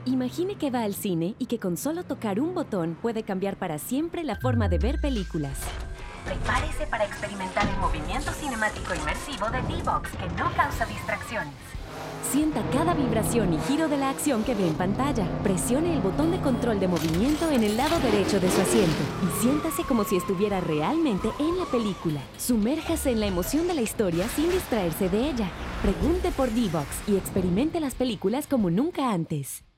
Imagine que va al cine y que con solo tocar un botón puede cambiar para siempre la forma de ver películas. Prepárese para experimentar el movimiento cinemático inmersivo de D-Box que no causa distracciones. Sienta cada vibración y giro de la acción que ve en pantalla. Presione el botón de control de movimiento en el lado derecho de su asiento y siéntase como si estuviera realmente en la película. Sumérjase en la emoción de la historia sin distraerse de ella. Pregunte por D-Box y experimente las películas como nunca antes.